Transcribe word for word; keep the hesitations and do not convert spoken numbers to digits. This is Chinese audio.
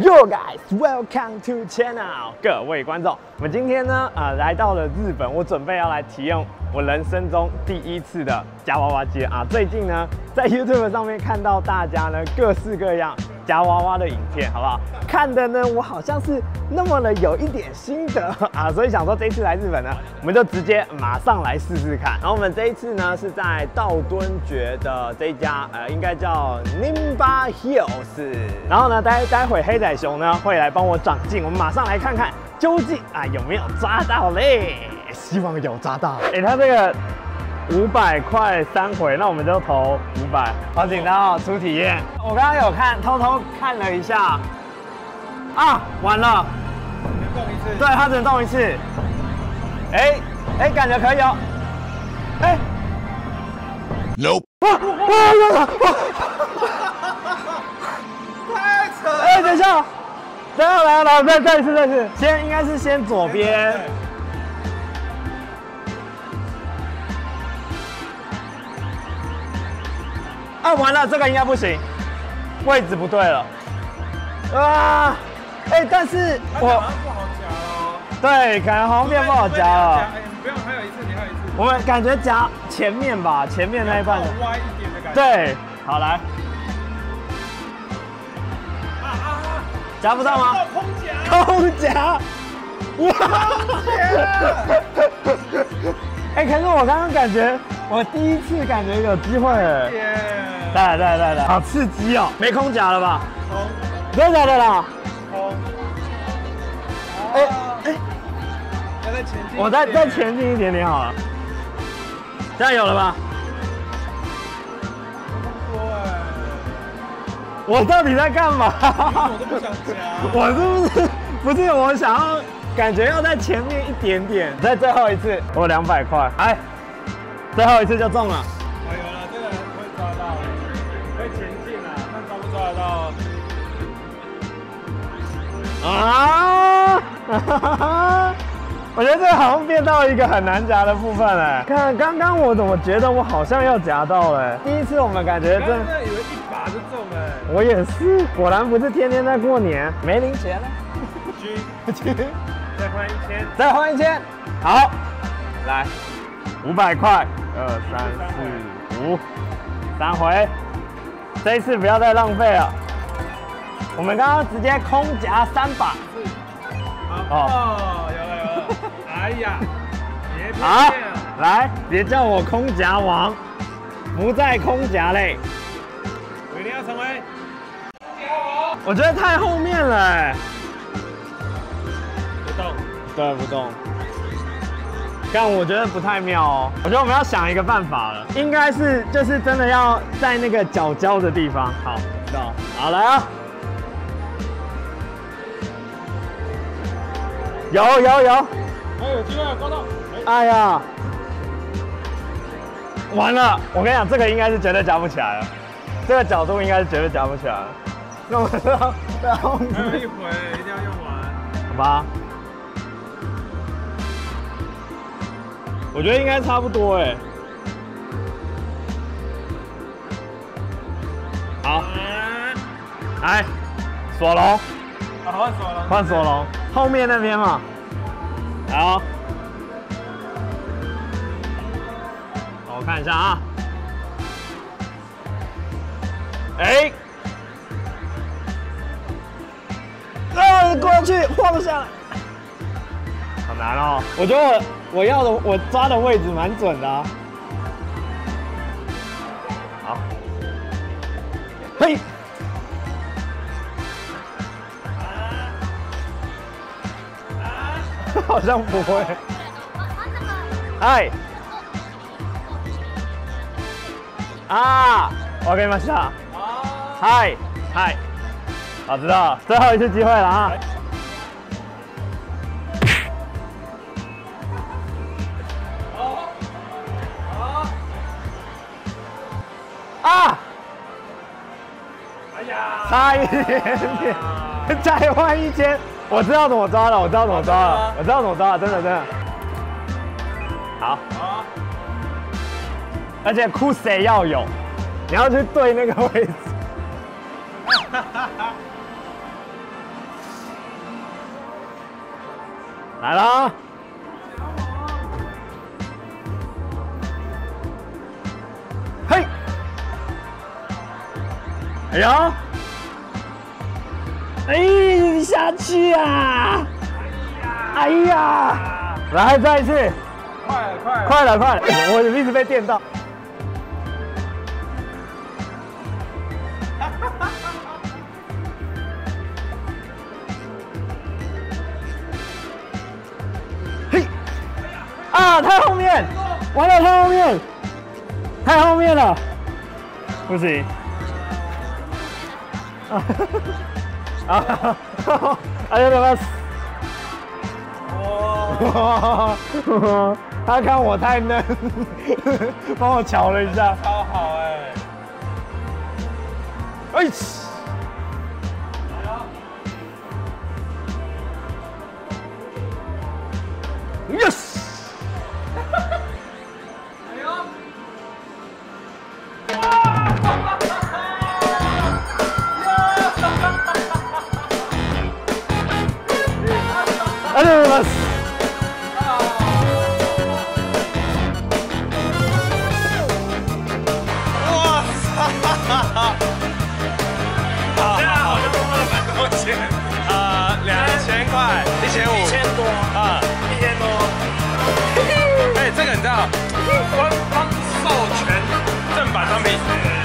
Yo guys, welcome to channel。各位观众，我们今天呢，呃，来到了日本，我准备要来体验我人生中第一次的夹娃娃机啊。最近呢，在 YouTube 上面看到大家呢各式各样夹娃娃的影片，好不好？看的呢，我好像是那么的有一点心得啊，所以想说这一次来日本呢，我们就直接马上来试试看。然后我们这一次呢是在道敦崛的这一家，呃，应该叫 Nimba Hills。然后呢，待待会黑仔熊呢会来帮我长镜，我们马上来看看究竟啊有没有抓到嘞？希望有抓到。哎、欸，他这个五百块三回，那我们就投五百，好紧张哦，初体验。我刚刚有看，偷偷看了一下，啊，完了， 只能动一次。 对，它只能动一次。哎、欸、哎、欸，感觉可以哦。哎、欸、 ，Nope。 哇哇哇哇！ 太扯了！ 哎、欸，等一下，等一下，来来，再再一次，再一次。先应该是先左边。啊，完了，这个应该不行，位置不对了。啊，哎、欸，但是我好像不好夹哦。 对，感觉好像变不好夹了。 哎，你不用，还有一次，你还有一次。 我们感觉夹前面吧，前面那一半。 歪一点的感觉。 对，好来。 啊啊啊！ 夹不到吗？ 空夹。 空夹。哇！哎、欸，可是我刚刚感觉，我第一次感觉有机会哎。再来，再来，再来，好刺激哦！没空夹了吧？ 空。 真的假的啦？ 空。 哎哎， 要再前进。 我再再前进一点点好了。这样有了吧？我到底在干嘛？ 我都不想夹。 我是不是不是我想要感觉要在前面一点点？再最后一次，我两百块，哎，最后一次就中了。 哎有了，这个会抓到，会前进啊，看抓不抓得到。 啊！我觉得这个好像变到一个很难夹的部分哎。看刚刚我怎么觉得我好像要夹到了？第一次我们感觉真的以为一把就中了。 我也是，果然不是天天在过年，没零钱了。 狙狙，再换一千， 再换一千，好，来，五百块，二三四五，三回，这一次不要再浪费了。我们刚刚直接空夹三把。 哦，有了有了，哎呀，别骗好， 骗了， 来，别叫我空夹王，不再空夹嘞。 我一定要成为空夹王。 我觉得太后面了哎。 不动， 对，不动。但我觉得不太妙哦，我觉得我们要想一个办法了，应该是就是真的要在那个角胶的地方。好，知道。好，来啊！有有有， 还有机会抓到。 哎呀，完了！我跟你讲，这个应该是绝对夹不起来了，这个角度应该是绝对夹不起来了。那我知道，然后还有一回，一定要用完。 好吧？我觉得应该差不多哎。好，来，索隆， 好，换索隆， 换索隆，后面那边嘛。好，我看一下啊。哎，啊，过去晃下来，好难哦。我觉得我我要的我抓的位置蛮准的啊。好，嘿。好像不会。嗨。啊，わかりました。嗨嗨，好，知道了，最后一次机会了啊。啊！哎呀，差一点点，再换一千。我知道怎么抓了，我知道怎么抓了，我知道怎么抓了，真的真的。好， 好， 而且酷谁要有，你要去对那个位置。 来了。嘿，哎呦，哎，下去啊！哎呀，来再一次， 快了快了快了快了，我一直被电到。嘿，啊，太后面，完了，太后面，太后面了，不行。啊，啊，哎呀，他妈！哇，他看我太嫩，帮我瞧了一下， 超好哎！ 哎，yes， 哎呦！ ありがとうございます。 哇塞！好，这样好像花了蛮多钱。呃，两千块，一千五，一千多啊，一千多。哎，这个你知道，官方授权正版商品。